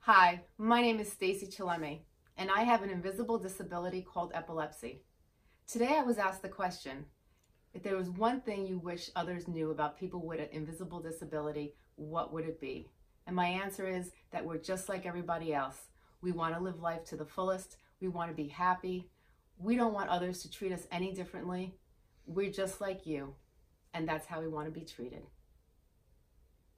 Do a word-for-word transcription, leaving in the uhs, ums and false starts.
Hi, my name is Stacey Chillemi, and I have an invisible disability called epilepsy. Today I was asked the question, if there was one thing you wish others knew about people with an invisible disability, what would it be? And my answer is that we're just like everybody else. We want to live life to the fullest. We want to be happy. We don't want others to treat us any differently. We're just like you, and that's how we want to be treated.